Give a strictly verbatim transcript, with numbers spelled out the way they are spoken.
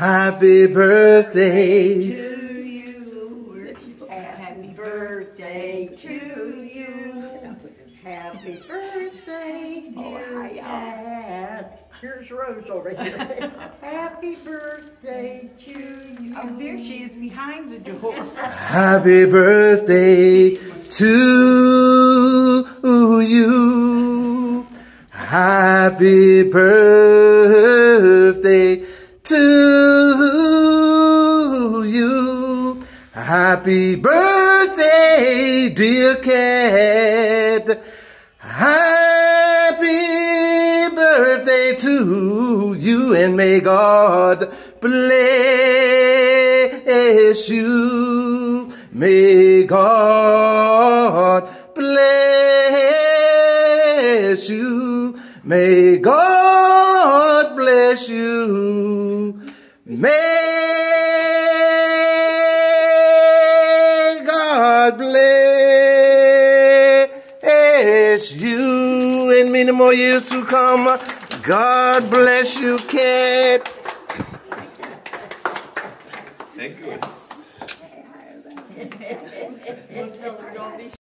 Happy birthday to you. Happy birthday to you. Happy birthday, dear Dad. Here's Rose over here. Happy birthday to you. Oh, there she is behind the door. Happy birthday to you. Happy birthday to you. Happy birthday, dear cat. Happy birthday to you, and may God bless you. May God bless you. May God bless you. May God bless you. And many more years to come. God bless you, cat. Thank you.